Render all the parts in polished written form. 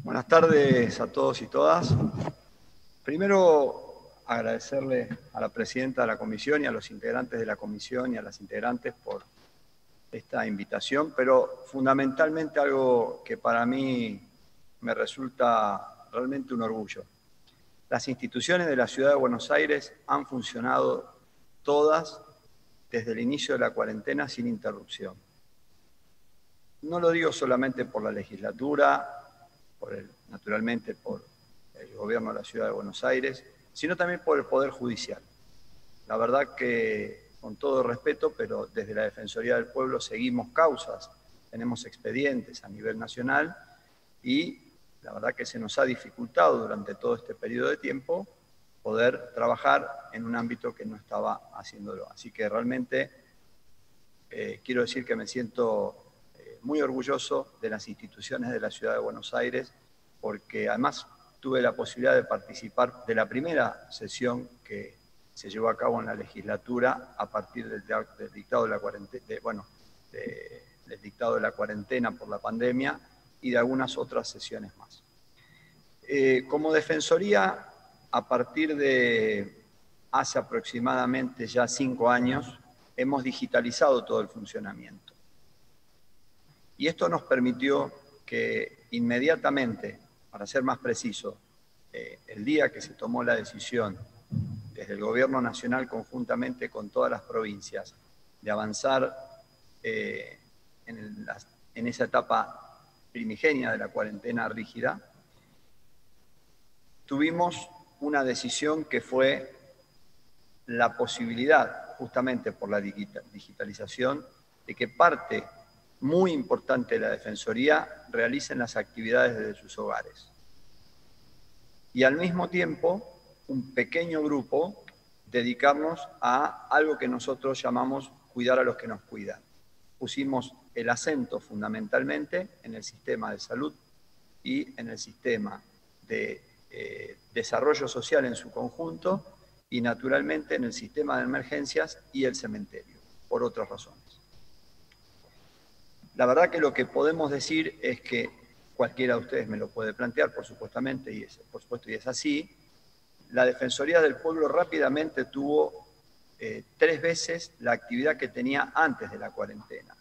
Buenas tardes a todos y todas. Primero, agradecerle a la presidenta de la comisión y a los integrantes de la comisión y a las integrantes por esta invitación, pero fundamentalmente algo que para mí me resulta realmente un orgullo. Las instituciones de la Ciudad de Buenos Aires han funcionado todas desde el inicio de la cuarentena sin interrupción. No lo digo solamente por la legislatura, naturalmente por el gobierno de la Ciudad de Buenos Aires, sino también por el Poder Judicial. La verdad que, con todo respeto, pero desde la Defensoría del Pueblo seguimos causas, tenemos expedientes a nivel nacional y la verdad que se nos ha dificultado durante todo este periodo de tiempo poder trabajar en un ámbito que no estaba haciéndolo. Así que realmente quiero decir que me siento muy orgulloso de las instituciones de la Ciudad de Buenos Aires, porque además tuve la posibilidad de participar de la primera sesión que se llevó a cabo en la legislatura a partir del dictado de la cuarentena, del dictado de la cuarentena por la pandemia y de algunas otras sesiones más. Como Defensoría, a partir de hace aproximadamente ya 5 años, hemos digitalizado todo el funcionamiento. Y esto nos permitió que inmediatamente, para ser más preciso, el día que se tomó la decisión desde el Gobierno Nacional conjuntamente con todas las provincias de avanzar en esa etapa primigenia de la cuarentena rígida, tuvimos una decisión que fue la posibilidad, justamente por la digitalización, de que parte muy importante de la Defensoría realicen las actividades desde sus hogares. Y al mismo tiempo, un pequeño grupo dedicarnos a algo que nosotros llamamos cuidar a los que nos cuidan. Pusimos el acento fundamentalmente en el sistema de salud y en el sistema de desarrollo social en su conjunto y naturalmente en el sistema de emergencias y el cementerio, por otras razones. La verdad que lo que podemos decir es que cualquiera de ustedes me lo puede plantear, por supuesto, y es así. La Defensoría del Pueblo rápidamente tuvo 3 veces la actividad que tenía antes de la cuarentena.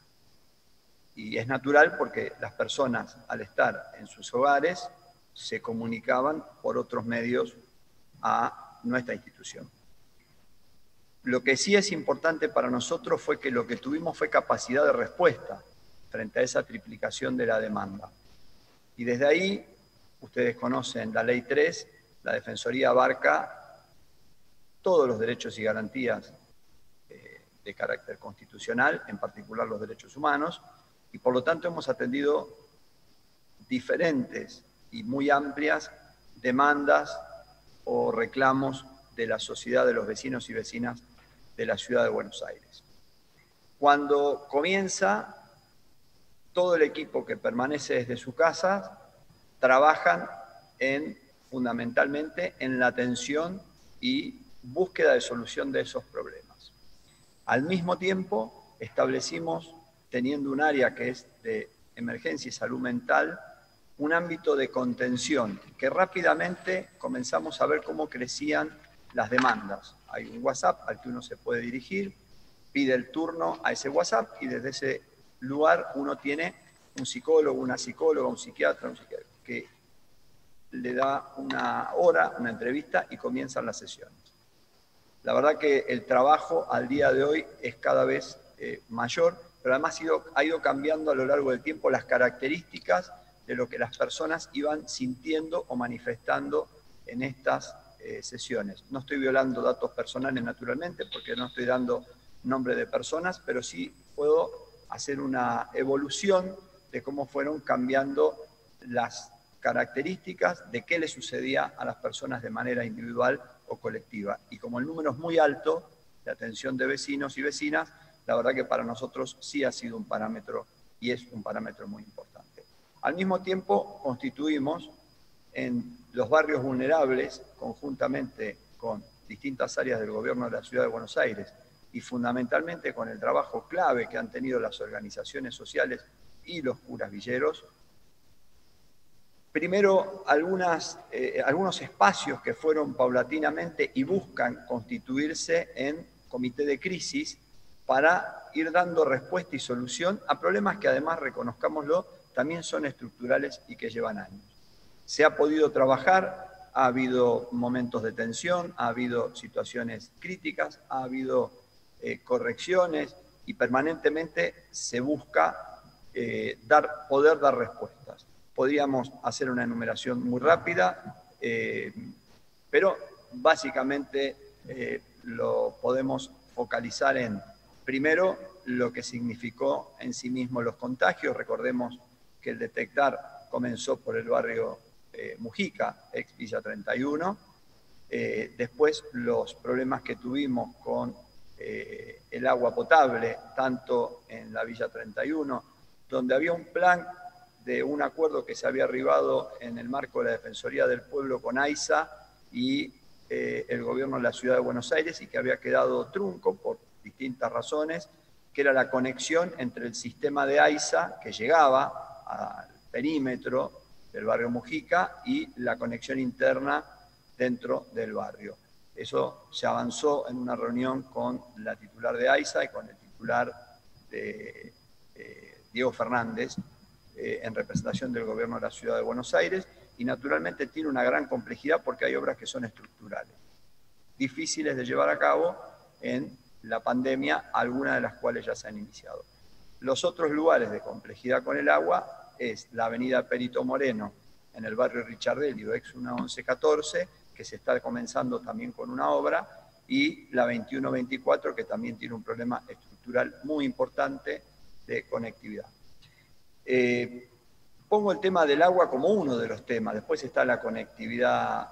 Y es natural porque las personas, al estar en sus hogares, se comunicaban por otros medios a nuestra institución. Lo que sí es importante para nosotros fue que lo que tuvimos fue capacidad de respuesta frente a esa triplicación de la demanda. Y desde ahí, ustedes conocen la Ley 3, la Defensoría abarca todos los derechos y garantías de carácter constitucional, en particular los derechos humanos, y por lo tanto hemos atendido diferentes y muy amplias demandas o reclamos de la sociedad, de los vecinos y vecinas de la Ciudad de Buenos Aires. Cuando comienza, todo el equipo que permanece desde su casa trabajan fundamentalmente en la atención y búsqueda de solución de esos problemas. Al mismo tiempo, establecimos, teniendo un área que es de emergencia y salud mental, un ámbito de contención, que rápidamente comenzamos a ver cómo crecían las demandas. Hay un WhatsApp al que uno se puede dirigir, pide el turno a ese WhatsApp y desde ese lugar uno tiene un psicólogo, una psicóloga, un psiquiatra que le da una hora, una entrevista y comienzan las sesiones. La verdad que el trabajo al día de hoy es cada vez mayor, pero además ha ido cambiando a lo largo del tiempo las características de lo que las personas iban sintiendo o manifestando en estas sesiones. No estoy violando datos personales naturalmente porque no estoy dando nombre de personas, pero sí puedo hacer una evolución de cómo fueron cambiando las características de qué le sucedía a las personas de manera individual o colectiva. Y como el número es muy alto de atención de vecinos y vecinas, la verdad que para nosotros sí ha sido un parámetro y es un parámetro muy importante. Al mismo tiempo, constituimos en los barrios vulnerables, conjuntamente con distintas áreas del gobierno de la Ciudad de Buenos Aires y fundamentalmente con el trabajo clave que han tenido las organizaciones sociales y los curas villeros, primero, algunos espacios que fueron paulatinamente y buscan constituirse en comité de crisis para ir dando respuesta y solución a problemas que además, reconozcámoslo, también son estructurales y que llevan años. Se ha podido trabajar, ha habido momentos de tensión, ha habido situaciones críticas, ha habido correcciones y permanentemente se busca poder dar respuestas. Podríamos hacer una enumeración muy rápida, pero básicamente lo podemos focalizar en, primero, lo que significó en sí mismo los contagios. Recordemos que el detectar comenzó por el barrio Mujica, ex Villa 31. Después, los problemas que tuvimos con el agua potable, tanto en la Villa 31, donde había un plan de un acuerdo que se había arribado en el marco de la Defensoría del Pueblo con AISA y el gobierno de la Ciudad de Buenos Aires, y que había quedado trunco por distintas razones, que era la conexión entre el sistema de AISA, que llegaba al perímetro del barrio Mujica, y la conexión interna dentro del barrio. Eso se avanzó en una reunión con la titular de AISA y con el titular de Diego Fernández, en representación del gobierno de la Ciudad de Buenos Aires, y naturalmente tiene una gran complejidad porque hay obras que son estructurales, difíciles de llevar a cabo en la pandemia, algunas de las cuales ya se han iniciado. Los otros lugares de complejidad con el agua es la avenida Perito Moreno, en el barrio Richardelli, ex 1114, que se está comenzando también con una obra, y la 2124, que también tiene un problema estructural muy importante de conectividad. Pongo el tema del agua como uno de los temas. Después está la conectividad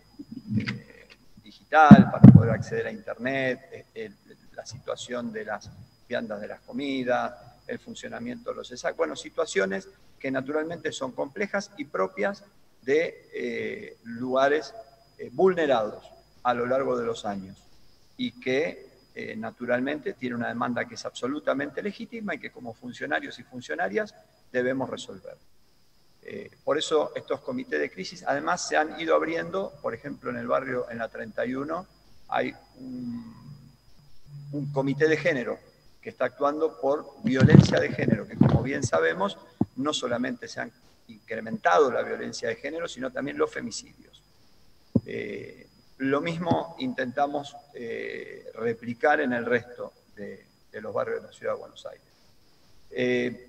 digital para poder acceder a Internet, la situación de las viandas de las comidas, el funcionamiento de los ESAC. Bueno, situaciones que naturalmente son complejas y propias de lugares vulnerados a lo largo de los años y que naturalmente tiene una demanda que es absolutamente legítima y que como funcionarios y funcionarias debemos resolver. Por eso estos comités de crisis además se han ido abriendo. Por ejemplo, en el barrio, en la 31, hay un comité de género que está actuando por violencia de género, que como bien sabemos, no solamente se han incrementado la violencia de género, sino también los femicidios. Lo mismo intentamos replicar en el resto de los barrios de la Ciudad de Buenos Aires.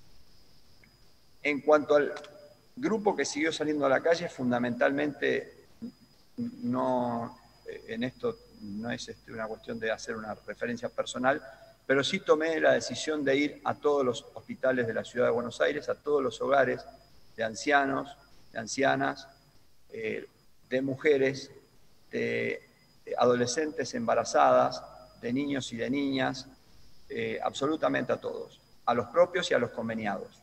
En cuanto al grupo que siguió saliendo a la calle, fundamentalmente en esto no es una cuestión de hacer una referencia personal, pero sí tomé la decisión de ir a todos los hospitales de la Ciudad de Buenos Aires, a todos los hogares de ancianos, de ancianas, de mujeres, de adolescentes embarazadas, de niños y de niñas, absolutamente a todos, a los propios y a los conveniados.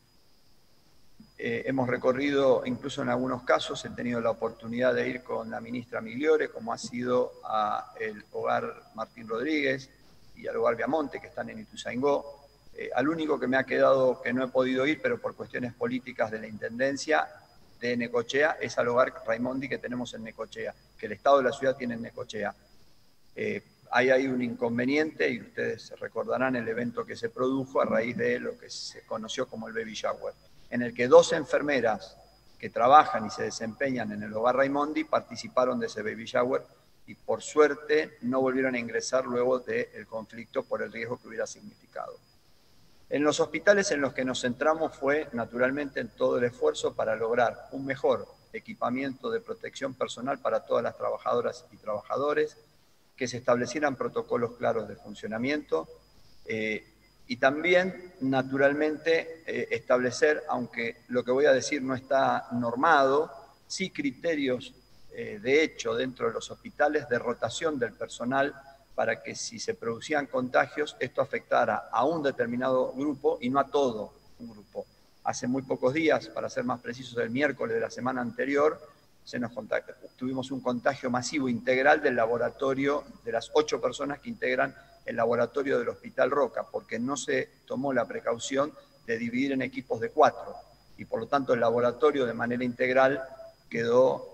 Hemos recorrido, incluso en algunos casos, he tenido la oportunidad de ir con la ministra Migliore, como ha sido al hogar Martín Rodríguez y al hogar Viamonte, que están en Ituzaingó. Al único que me ha quedado que no he podido ir, pero por cuestiones políticas de la Intendencia de Necochea, es al hogar Raimondi que tenemos en Necochea, que el Estado de la ciudad tiene en Necochea. Ahí hay un inconveniente, y ustedes recordarán el evento que se produjo a raíz de lo que se conoció como el baby shower, en el que 2 enfermeras que trabajan y se desempeñan en el hogar Raimondi participaron de ese baby shower y por suerte no volvieron a ingresar luego del conflicto por el riesgo que hubiera significado. En los hospitales en los que nos centramos fue naturalmente en todo el esfuerzo para lograr un mejor equipamiento de protección personal para todas las trabajadoras y trabajadores, que se establecieran protocolos claros de funcionamiento, y también, naturalmente, establecer, aunque lo que voy a decir no está normado, sí criterios de hecho dentro de los hospitales de rotación del personal para que si se producían contagios, esto afectara a un determinado grupo y no a todo un grupo. Hace muy pocos días, para ser más precisos, el miércoles de la semana anterior, tuvimos un contagio masivo integral del laboratorio, de las 8 personas que integran el laboratorio del Hospital Roca, porque no se tomó la precaución de dividir en equipos de 4. y por lo tanto el laboratorio de manera integral quedó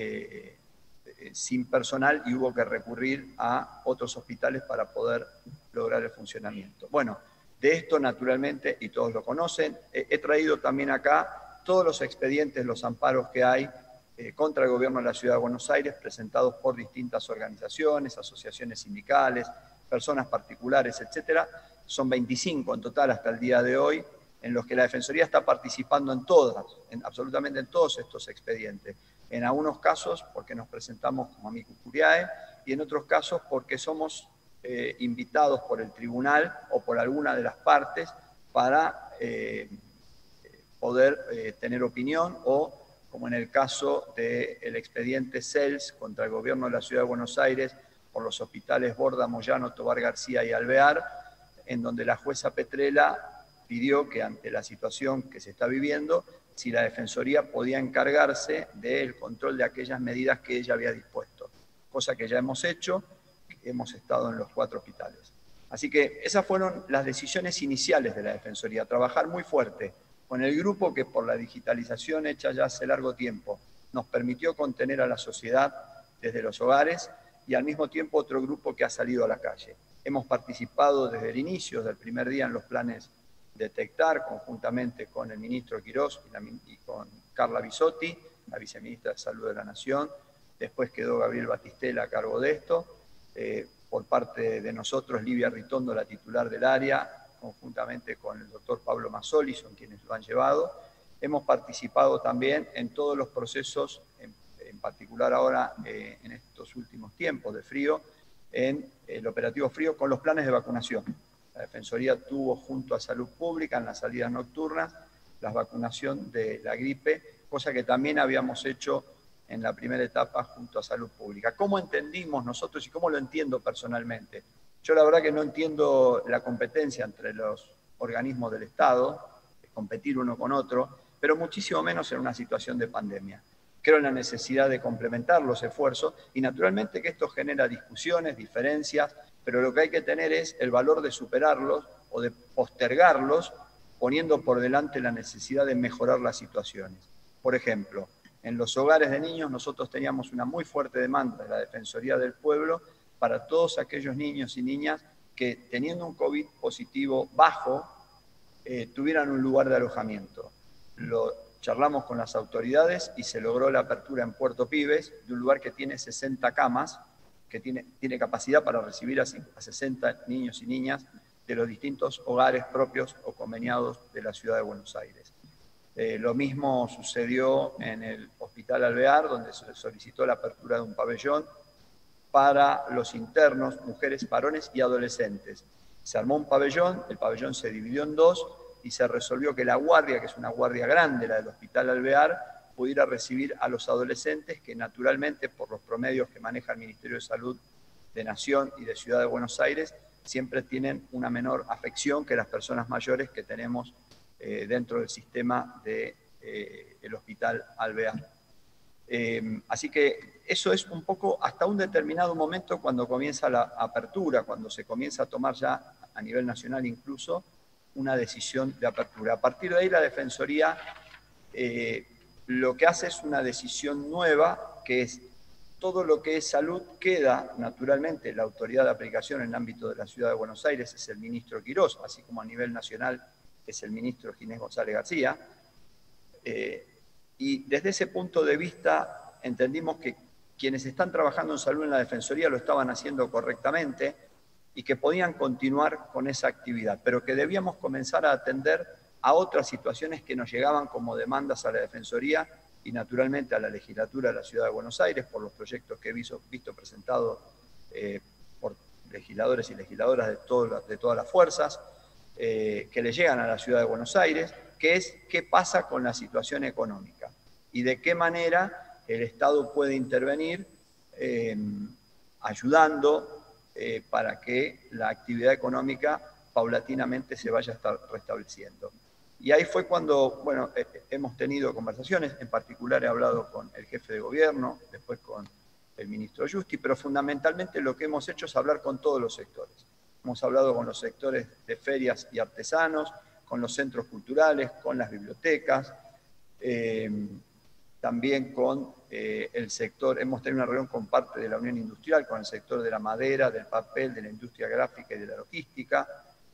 sin personal y hubo que recurrir a otros hospitales para poder lograr el funcionamiento. Bueno, de esto naturalmente, y todos lo conocen, he traído también acá todos los expedientes, los amparos que hay contra el gobierno de la Ciudad de Buenos Aires, presentados por distintas organizaciones, asociaciones sindicales, personas particulares, etcétera. Son 25 en total hasta el día de hoy, en los que la Defensoría está participando en todas, absolutamente en todos estos expedientes. En algunos casos porque nos presentamos como amicus curiae y en otros casos porque somos invitados por el tribunal o por alguna de las partes para poder tener opinión o, como en el caso del expediente CELS contra el gobierno de la Ciudad de Buenos Aires por los hospitales Borda, Moyano, Tobar García y Alvear, en donde la jueza Petrella pidió que ante la situación que se está viviendo, si la Defensoría podía encargarse del control de aquellas medidas que ella había dispuesto, cosa que ya hemos hecho, hemos estado en los 4 hospitales. Así que esas fueron las decisiones iniciales de la Defensoría, trabajar muy fuerte con el grupo que por la digitalización hecha ya hace largo tiempo nos permitió contener a la sociedad desde los hogares y al mismo tiempo otro grupo que ha salido a la calle. Hemos participado desde el inicio, desde el primer día en los planes Detectar, conjuntamente con el ministro Quirós y con Carla Bisotti, la viceministra de Salud de la Nación. Después quedó Gabriel Batistela a cargo de esto. Por parte de nosotros, Livia Ritondo, la titular del área, conjuntamente con el doctor Pablo Mazzoli, son quienes lo han llevado. Hemos participado también en todos los procesos, en particular ahora en estos últimos tiempos de frío, en el operativo frío con los planes de vacunación. La Defensoría tuvo junto a Salud Pública en las salidas nocturnas la vacunación de la gripe, cosa que también habíamos hecho en la primera etapa junto a Salud Pública. ¿Cómo entendimos nosotros y cómo lo entiendo personalmente? Yo la verdad que no entiendo la competencia entre los organismos del Estado, competir uno con otro, pero muchísimo menos en una situación de pandemia. Creo en la necesidad de complementar los esfuerzos y naturalmente que esto genera discusiones, diferencias, pero lo que hay que tener es el valor de superarlos o de postergarlos, poniendo por delante la necesidad de mejorar las situaciones. Por ejemplo, en los hogares de niños nosotros teníamos una muy fuerte demanda de la Defensoría del Pueblo para todos aquellos niños y niñas que teniendo un COVID positivo bajo, tuvieran un lugar de alojamiento. Lo charlamos con las autoridades y se logró la apertura en Puerto Pibes de un lugar que tiene 60 camas, que tiene capacidad para recibir a 60 niños y niñas de los distintos hogares propios o conveniados de la Ciudad de Buenos Aires. Lo mismo sucedió en el Hospital Alvear, donde se solicitó la apertura de un pabellón para los internos, mujeres, varones y adolescentes. Se armó un pabellón, el pabellón se dividió en 2 y se resolvió que la guardia, que es una guardia grande, la del Hospital Alvear, pudiera recibir a los adolescentes que naturalmente, por los promedios que maneja el Ministerio de Salud de Nación y de Ciudad de Buenos Aires, siempre tienen una menor afección que las personas mayores que tenemos dentro del sistema del Hospital Alvear. Así que eso es un poco hasta un determinado momento cuando comienza la apertura, cuando se comienza a tomar ya a nivel nacional incluso una decisión de apertura. A partir de ahí la Defensoría lo que hace es una decisión nueva, que es todo lo que es salud queda naturalmente la autoridad de aplicación en el ámbito de la Ciudad de Buenos Aires, es el ministro Quirós, así como a nivel nacional es el ministro Ginés González García. Y desde ese punto de vista entendimos que quienes están trabajando en salud en la Defensoría lo estaban haciendo correctamente y que podían continuar con esa actividad, pero que debíamos comenzar a atender a otras situaciones que nos llegaban como demandas a la Defensoría y naturalmente a la legislatura de la Ciudad de Buenos Aires por los proyectos que he visto presentados por legisladores y legisladoras de todas las fuerzas que le llegan a la Ciudad de Buenos Aires, que es qué pasa con la situación económica y de qué manera el Estado puede intervenir ayudando para que la actividad económica paulatinamente se vaya a estar restableciendo. Y ahí fue cuando, bueno, hemos tenido conversaciones, en particular he hablado con el jefe de gobierno, después con el ministro Justi, pero fundamentalmente lo que hemos hecho es hablar con todos los sectores. Hemos hablado con los sectores de ferias y artesanos, con los centros culturales, con las bibliotecas, también con el sector, hemos tenido una reunión con parte de la Unión Industrial, con el sector de la madera, del papel, de la industria gráfica y de la logística,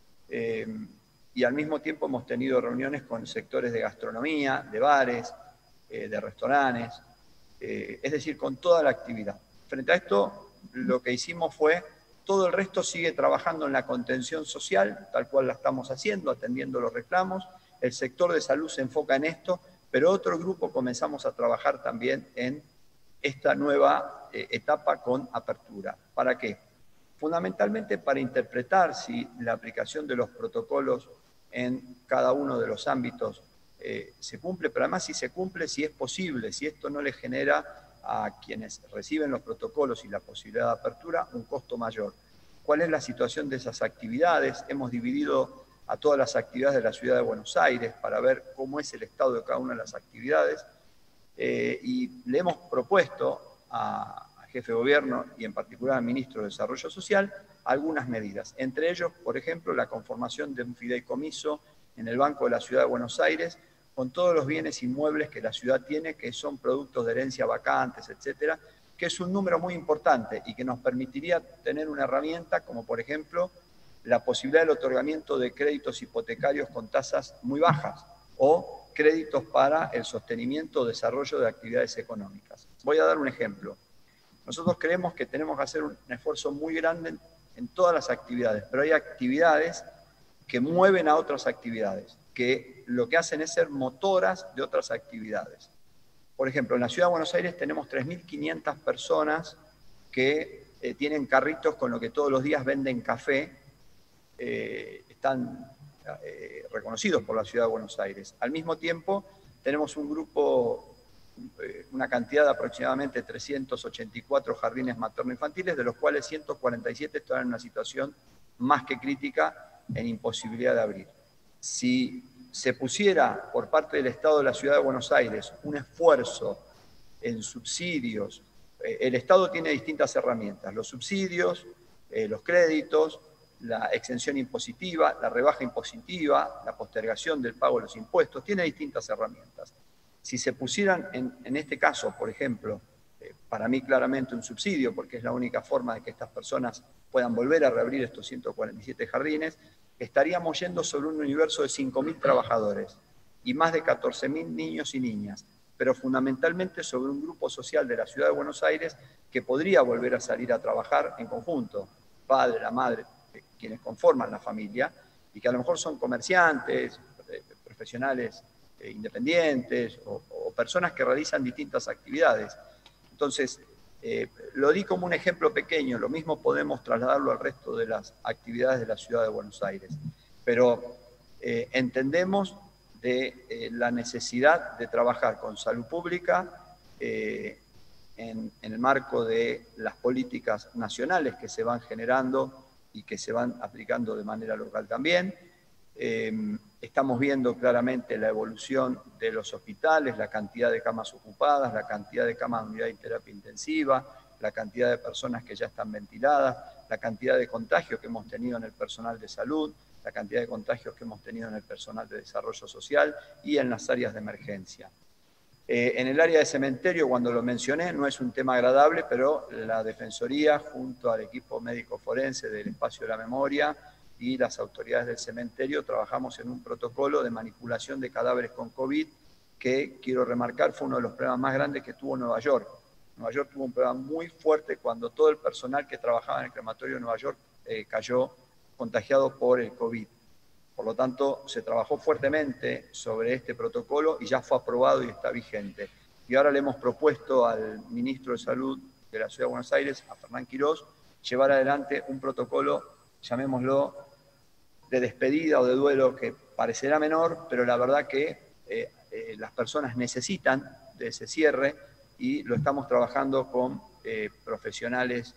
y al mismo tiempo hemos tenido reuniones con sectores de gastronomía, de bares, de restaurantes, es decir, con toda la actividad. Frente a esto, lo que hicimos fue, todo el resto sigue trabajando en la contención social, tal cual la estamos haciendo, atendiendo los reclamos, el sector de salud se enfoca en esto, pero otro grupo comenzamos a trabajar también en esta nueva etapa con apertura. ¿Para qué? Fundamentalmente para interpretar si la aplicación de los protocolos en cada uno de los ámbitos se cumple, pero además si se cumple, si es posible, si esto no le genera a quienes reciben los protocolos y la posibilidad de apertura un costo mayor. ¿Cuál es la situación de esas actividades? Hemos dividido a todas las actividades de la ciudad de Buenos Aires para ver cómo es el estado de cada una de las actividades y le hemos propuesto al jefe de gobierno y en particular al ministro de Desarrollo Social algunas medidas. Entre ellos, por ejemplo, la conformación de un fideicomiso en el Banco de la Ciudad de Buenos Aires con todos los bienes inmuebles que la ciudad tiene, que son productos de herencia vacantes, etcétera, que es un número muy importante y que nos permitiría tener una herramienta como, por ejemplo, la posibilidad del otorgamiento de créditos hipotecarios con tasas muy bajas o créditos para el sostenimiento o desarrollo de actividades económicas. Voy a dar un ejemplo. Nosotros creemos que tenemos que hacer un esfuerzo muy grande en todas las actividades, pero hay actividades que mueven a otras actividades, que lo que hacen es ser motoras de otras actividades. Por ejemplo, en la Ciudad de Buenos Aires tenemos 3.500 personas que tienen carritos con lo que todos los días venden café, están reconocidos por la Ciudad de Buenos Aires. Al mismo tiempo, tenemos un grupo, una cantidad de aproximadamente 384 jardines materno-infantiles, de los cuales 147 están en una situación más que crítica en imposibilidad de abrir. Si se pusiera por parte del Estado de la Ciudad de Buenos Aires un esfuerzo en subsidios, el Estado tiene distintas herramientas, los subsidios, los créditos, la exención impositiva, la rebaja impositiva, la postergación del pago de los impuestos, tiene distintas herramientas. Si se pusieran en este caso, por ejemplo, para mí claramente un subsidio, porque es la única forma de que estas personas puedan volver a reabrir estos 147 jardines, estaríamos yendo sobre un universo de 5.000 trabajadores y más de 14.000 niños y niñas, pero fundamentalmente sobre un grupo social de la Ciudad de Buenos Aires que podría volver a salir a trabajar en conjunto, padre, la madre, quienes conforman la familia, y que a lo mejor son comerciantes, profesionales independientes o personas que realizan distintas actividades. Entonces, lo di como un ejemplo pequeño, lo mismo podemos trasladarlo al resto de las actividades de la Ciudad de Buenos Aires, pero entendemos de la necesidad de trabajar con salud pública en el marco de las políticas nacionales que se van generando y que se van aplicando de manera local también. Estamos viendo claramente la evolución de los hospitales, la cantidad de camas ocupadas, la cantidad de camas de unidad de terapia intensiva, la cantidad de personas que ya están ventiladas, la cantidad de contagios que hemos tenido en el personal de salud, la cantidad de contagios que hemos tenido en el personal de desarrollo social y en las áreas de emergencia. En el área de cementerio, cuando lo mencioné, no es un tema agradable, pero la Defensoría, junto al equipo médico forense del Espacio de la Memoria y las autoridades del cementerio, trabajamos en un protocolo de manipulación de cadáveres con COVID que, quiero remarcar, fue uno de los problemas más grandes que tuvo Nueva York. Nueva York tuvo un problema muy fuerte cuando todo el personal que trabajaba en el crematorio de Nueva York cayó contagiado por el COVID. Por lo tanto, se trabajó fuertemente sobre este protocolo y ya fue aprobado y está vigente. Y ahora le hemos propuesto al ministro de Salud de la Ciudad de Buenos Aires, a Fernán Quirós, llevar adelante un protocolo, llamémoslo, de despedida o de duelo que parecerá menor, pero la verdad que las personas necesitan de ese cierre y lo estamos trabajando con profesionales.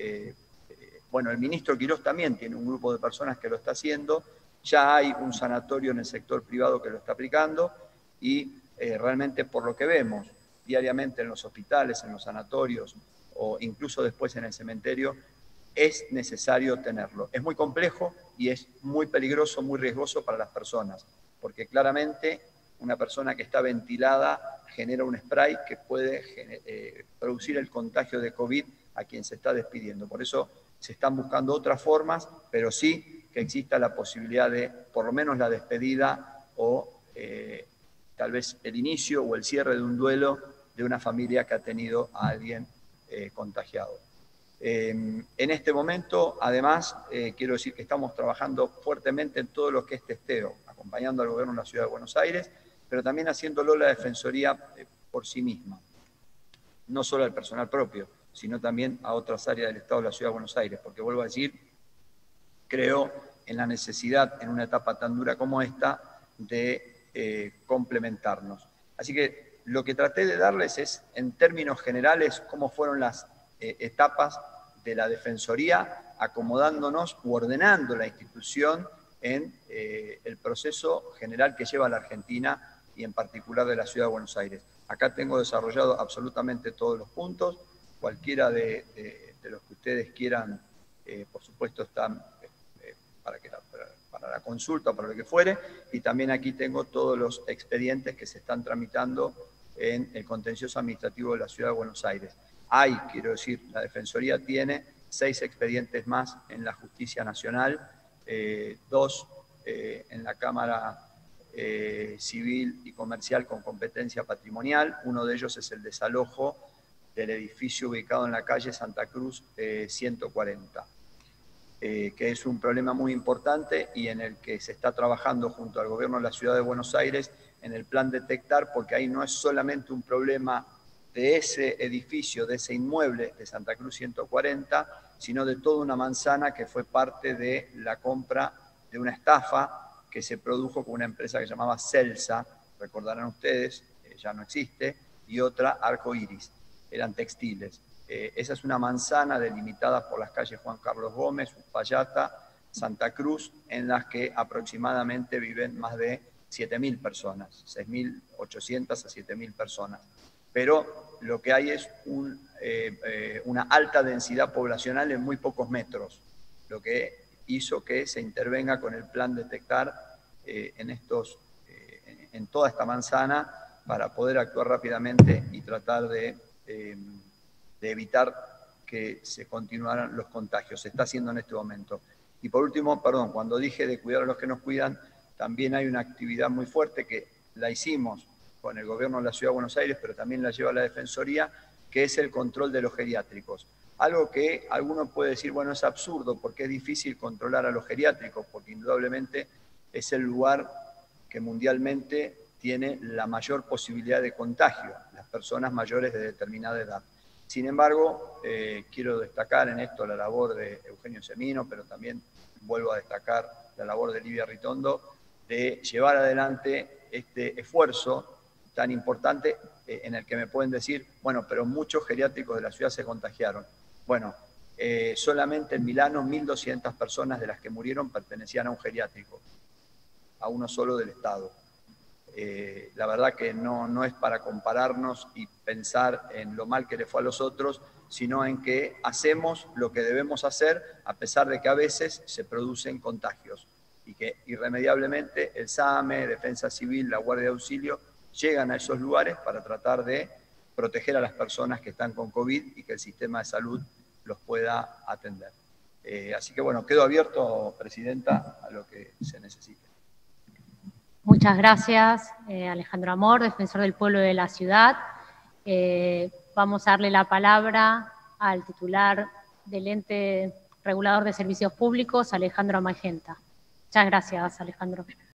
Bueno, el ministro Quirós también tiene un grupo de personas que lo está haciendo. Ya hay un sanatorio en el sector privado que lo está aplicando y realmente por lo que vemos diariamente en los hospitales, en los sanatorios o incluso después en el cementerio, es necesario tenerlo. Es muy complejo y es muy peligroso, muy riesgoso para las personas, porque claramente una persona que está ventilada genera un spray que puede producir el contagio de COVID a quien se está despidiendo. Por eso se están buscando otras formas, pero sí que exista la posibilidad de, por lo menos la despedida o tal vez el inicio o el cierre de un duelo de una familia que ha tenido a alguien contagiado. En este momento, además, quiero decir que estamos trabajando fuertemente en todo lo que es testeo, acompañando al gobierno de la Ciudad de Buenos Aires, pero también haciéndolo la Defensoría por sí misma. No solo al personal propio, sino también a otras áreas del Estado de la Ciudad de Buenos Aires, porque vuelvo a decir, creo en la necesidad, en una etapa tan dura como esta, de complementarnos. Así que lo que traté de darles es, en términos generales, cómo fueron las etapas de la Defensoría, acomodándonos u ordenando la institución en el proceso general que lleva la Argentina y en particular de la Ciudad de Buenos Aires. Acá tengo desarrollado absolutamente todos los puntos, cualquiera de los que ustedes quieran, por supuesto, están para la consulta o para lo que fuere, y también aquí tengo todos los expedientes que se están tramitando en el contencioso administrativo de la Ciudad de Buenos Aires. Quiero decir, la Defensoría tiene 6 expedientes más en la Justicia Nacional, 2 en la Cámara Civil y Comercial con competencia patrimonial. Uno de ellos es el desalojo del edificio ubicado en la calle Santa Cruz 140, que es un problema muy importante y en el que se está trabajando junto al gobierno de la Ciudad de Buenos Aires en el plan Detectar, porque ahí no es solamente un problema de ese edificio, de ese inmueble de Santa Cruz 140, sino de toda una manzana que fue parte de la compra de una estafa que se produjo con una empresa que se llamaba Celsa, recordarán ustedes, ya no existe, y otra Arco Iris, eran textiles. Esa es una manzana delimitada por las calles Juan Carlos Gómez, Uspallata, Santa Cruz, en las que aproximadamente viven más de 7.000 personas, 6.800 a 7.000 personas. Pero lo que hay es una alta densidad poblacional en muy pocos metros, lo que hizo que se intervenga con el plan Detectar en toda esta manzana para poder actuar rápidamente y tratar de evitar que se continuaran los contagios. Se está haciendo en este momento. Y por último, perdón, cuando dije de cuidar a los que nos cuidan, también hay una actividad muy fuerte que la hicimos con el gobierno de la Ciudad de Buenos Aires, pero también la lleva la Defensoría, que es el control de los geriátricos. Algo que alguno puede decir, bueno, es absurdo porque es difícil controlar a los geriátricos, porque indudablemente es el lugar que mundialmente tiene la mayor posibilidad de contagio, las personas mayores de determinada edad. Sin embargo, quiero destacar en esto la labor de Eugenio Semino, pero también vuelvo a destacar la labor de Livia Ritondo, de llevar adelante este esfuerzo tan importante en el que me pueden decir, bueno, pero muchos geriátricos de la ciudad se contagiaron. Bueno, solamente en Milano 1.200 personas de las que murieron pertenecían a un geriátrico, a uno solo del Estado. La verdad que no es para compararnos y pensar en lo mal que le fue a los otros, sino en que hacemos lo que debemos hacer a pesar de que a veces se producen contagios y que irremediablemente el SAME, Defensa Civil, la Guardia de Auxilio llegan a esos lugares para tratar de proteger a las personas que están con COVID y que el sistema de salud los pueda atender. Así que bueno, quedo abierto, Presidenta, a lo que se necesite. Muchas gracias, Alejandro Amor, defensor del pueblo de la ciudad. Vamos a darle la palabra al titular del ente regulador de servicios públicos, Alejandro Magenta. Muchas gracias, Alejandro.